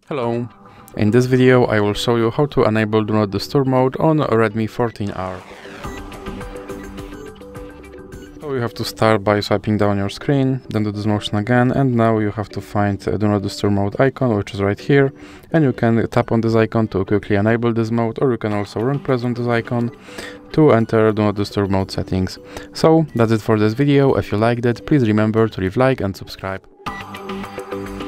Hello, in this video I will show you how to enable Do Not Disturb mode on Redmi 14R. So you have to start by swiping down your screen, then do this motion again, and now you have to find Do Not Disturb mode icon, which is right here, and you can tap on this icon to quickly enable this mode, or you can also long press on this icon to enter Do Not Disturb mode settings. So that's it for this video. If you liked it, please remember to leave a like and subscribe.